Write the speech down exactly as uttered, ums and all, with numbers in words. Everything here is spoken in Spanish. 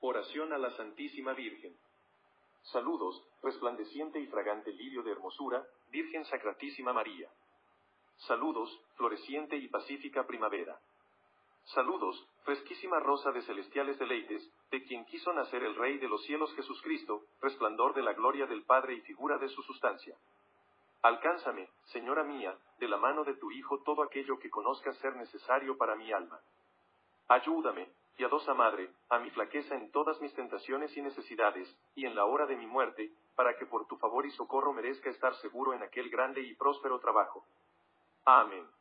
Oración a la Santísima Virgen. Saludos, resplandeciente y fragante lirio de hermosura, Virgen Sacratísima María. Saludos, floreciente y pacífica primavera. Saludos, fresquísima rosa de celestiales deleites, de quien quiso nacer el Rey de los cielos Jesucristo, resplandor de la gloria del Padre y figura de su sustancia. Alcánzame, Señora mía, de la mano de tu Hijo todo aquello que conozcas ser necesario para mi alma. Ayúdame, piadosa Madre, a mi flaqueza en todas mis tentaciones y necesidades, y en la hora de mi muerte, para que por tu favor y socorro merezca estar seguro en aquel grande y próspero trabajo. Amén.